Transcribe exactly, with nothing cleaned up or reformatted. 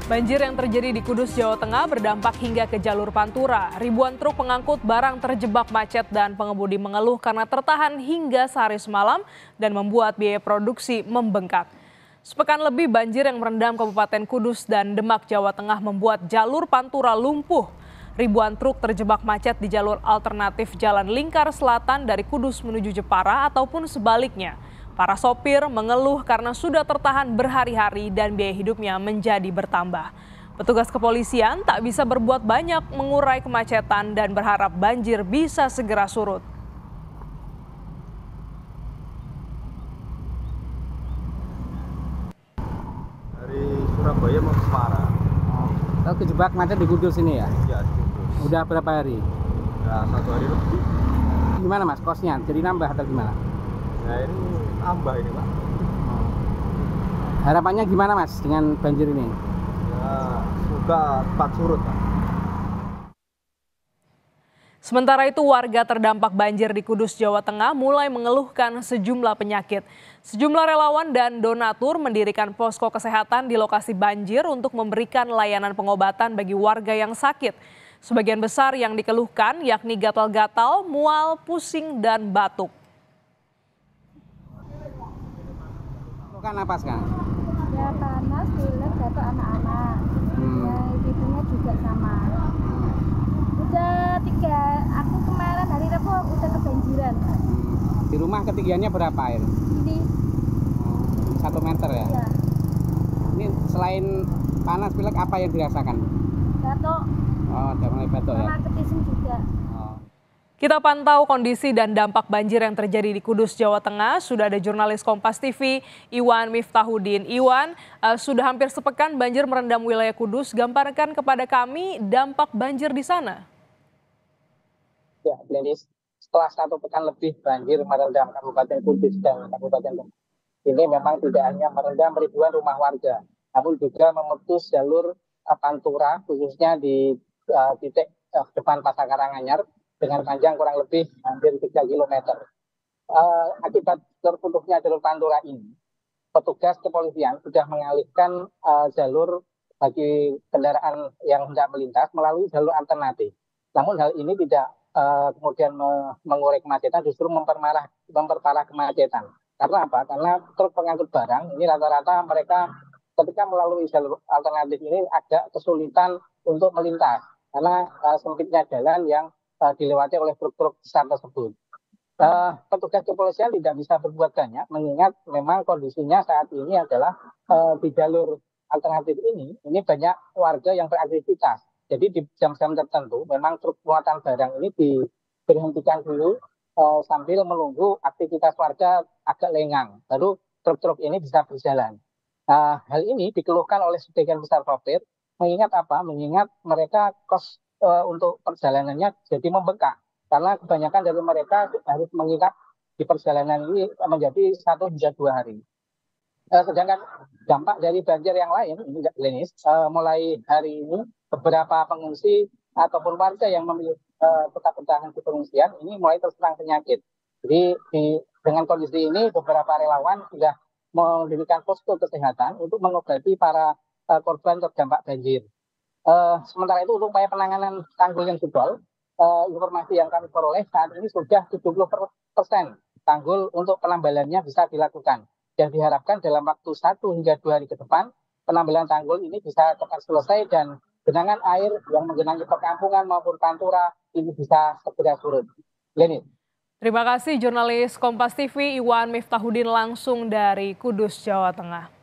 Banjir yang terjadi di Kudus, Jawa Tengah berdampak hingga ke jalur Pantura. Ribuan truk pengangkut barang terjebak macet dan pengemudi mengeluh karena tertahan hingga sehari semalam dan membuat biaya produksi membengkak. Sepekan lebih banjir yang merendam Kabupaten Kudus dan Demak, Jawa Tengah membuat jalur Pantura lumpuh. Ribuan truk terjebak macet di jalur alternatif Jalan Lingkar Selatan dari Kudus menuju Jepara ataupun sebaliknya. Para sopir mengeluh karena sudah tertahan berhari-hari dan biaya hidupnya menjadi bertambah. Petugas kepolisian tak bisa berbuat banyak mengurai kemacetan dan berharap banjir bisa segera surut. Dari Surabaya mau ke Semarang. Kalau kejebak macet di Kudus ini ya? Ya, di Kudus. Udah berapa hari? Udah satu hari lebih. Gimana mas, kosnya? Jadi nambah atau gimana? Nah ini tambah ini Pak. Harapannya gimana mas dengan banjir ini? Ya, semoga cepat surut Pak. Sementara itu warga terdampak banjir di Kudus, Jawa Tengah mulai mengeluhkan sejumlah penyakit. Sejumlah relawan dan donatur mendirikan posko kesehatan di lokasi banjir untuk memberikan layanan pengobatan bagi warga yang sakit. Sebagian besar yang dikeluhkan yakni gatal-gatal, mual, pusing, dan batuk. Kan apa sekarang? Ya panas, pilek, batuk anak-anak. Hmm. Ya ibunya juga sama. Udah tiga, aku kemarin hari Rabu udah kebanjiran. Hmm. Di rumah ketinggiannya berapa air? Ini Satu meter ya? ya Ini selain panas pilek apa yang dirasakan? batuk, Oh, udah mulai batuk ya? sama ketising juga. Oh. Kita pantau kondisi dan dampak banjir yang terjadi di Kudus, Jawa Tengah. Sudah ada jurnalis Kompas T V, Iwan Miftahudin. Iwan, uh, sudah hampir sepekan banjir merendam wilayah Kudus. Gambarkan kepada kami dampak banjir di sana. Ya, Glenis, setelah satu pekan lebih banjir merendam Kabupaten Kudus dan Kabupaten Demak. Ini memang tidak hanya merendam ribuan rumah warga, namun juga memutus jalur uh, Pantura, khususnya di uh, titik uh, depan Pasar Karanganyar, dengan panjang kurang lebih hampir tiga kilometer. Uh, akibat terputusnya jalur Pantura ini, petugas kepolisian sudah mengalihkan uh, jalur bagi kendaraan yang hendak melintas melalui jalur alternatif. Namun hal ini tidak uh, kemudian me mengurai kemacetan, justru memperparah, memperparah kemacetan. Karena apa? Karena truk pengangkut barang ini rata-rata mereka ketika melalui jalur alternatif ini agak kesulitan untuk melintas karena uh, sempitnya jalan yang Uh, dilewati oleh truk-truk besar tersebut. Uh, petugas kepolisian tidak bisa berbuat banyak, mengingat memang kondisinya saat ini adalah uh, di jalur alternatif ini, ini banyak warga yang beraktivitas. Jadi di jam-jam tertentu, memang truk muatan barang ini diberhentikan dulu uh, sambil menunggu aktivitas warga agak lengang, baru truk-truk ini bisa berjalan. Uh, hal ini dikeluhkan oleh sebagian besar sopir, mengingat apa? Mengingat mereka kos Uh, untuk perjalanannya jadi membengkak karena kebanyakan dari mereka harus menginap di perjalanan ini menjadi satu hingga dua hari. Uh, sedangkan dampak dari banjir yang lain ini Glenis, uh, mulai hari ini beberapa pengungsi ataupun warga yang memilih uh, tetap bertahan di pengungsian ini mulai terserang penyakit. Jadi di, dengan kondisi ini beberapa relawan sudah mendirikan posko kesehatan untuk mengobati para uh, korban terdampak banjir. Uh, sementara itu untuk upaya penanganan tanggul yang jebol, uh, informasi yang kami peroleh saat ini sudah tujuh puluh persen tanggul untuk penambalannya bisa dilakukan. Dan diharapkan dalam waktu satu hingga dua hari ke depan, penambalan tanggul ini bisa cepat selesai dan genangan air yang menggenangi perkampungan maupun pantura ini bisa segera surut. Leni. Terima kasih jurnalis Kompas T V Iwan Miftahudin langsung dari Kudus, Jawa Tengah.